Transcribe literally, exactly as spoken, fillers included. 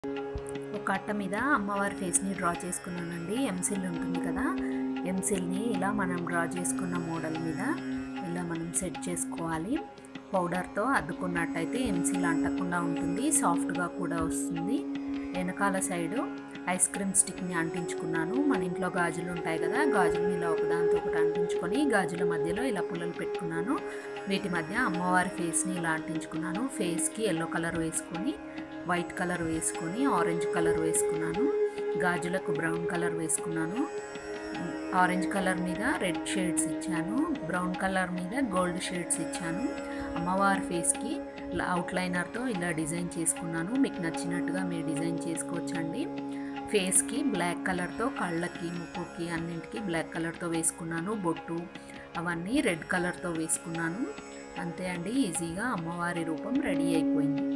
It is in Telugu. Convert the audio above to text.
ఒక అట్ట మీద అమ్మవారి ఫేస్ని డ్రా చేసుకున్నానండి. ఎంసిల్ ఉంటుంది కదా, ఎంసిల్ని ఇలా మనం డ్రా చేసుకున్న మోడల్ మీద ఇలా మనం సెట్ చేసుకోవాలి. పౌడర్తో అద్దుకున్నట్టయితే ఎంసిల్ అంటకుండా ఉంటుంది, సాఫ్ట్గా కూడా వస్తుంది. వెనకాల సైడు ఐస్ క్రీమ్ స్టిక్ని అంటించుకున్నాను. మన ఇంట్లో గాజులు ఉంటాయి కదా, గాజులని ఇలా ఒకదాంతో ఒకటి అంటించుకొని గాజుల మధ్యలో ఇలా పుల్లలు పెట్టుకున్నాను. వీటి మధ్య అమ్మవారి ఫేస్ని ఇలా అంటించుకున్నాను. ఫేస్కి ఎల్లో కలర్ వేసుకొని, వైట్ కలర్ వేసుకొని, ఆరెంజ్ కలర్ వేసుకున్నాను. గాజులకు బ్రౌన్ కలర్ వేసుకున్నాను. ఆరెంజ్ కలర్ మీద రెడ్ షేడ్స్ ఇచ్చాను, బ్రౌన్ కలర్ మీద గోల్డ్ షేడ్స్ ఇచ్చాను. అమ్మవారి ఫేస్కి అవుట్లైనర్తో ఇలా డిజైన్ చేసుకున్నాను. మీకు నచ్చినట్టుగా మీరు డిజైన్ చేసుకోవచ్చండి. ఫేస్కి బ్లాక్ కలర్తో కళ్ళకి, ముక్కుకి అన్నింటికి బ్లాక్ కలర్తో వేసుకున్నాను. బొట్టు అవన్నీ రెడ్ కలర్తో వేసుకున్నాను. అంతే అండి, ఈజీగా అమ్మవారి రూపం రెడీ అయిపోయింది.